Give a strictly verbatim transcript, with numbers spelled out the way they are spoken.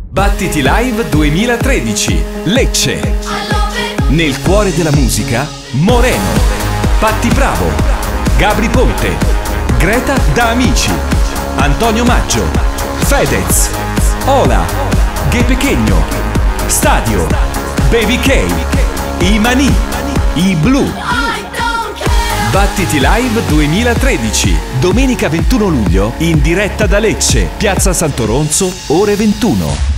Battiti Live duemilatredici, Lecce. Nel cuore della musica, Moreno, Patti Bravo, Gabri Ponte, Greta da Amici, Antonio Maggio, Fedez, Ola, Ghe Pequeño, Stadio, Baby K, I Maní, I Blu. Battiti Live duemilatredici, domenica ventuno luglio, in diretta da Lecce, Piazza Santoronzo, ore ventuno.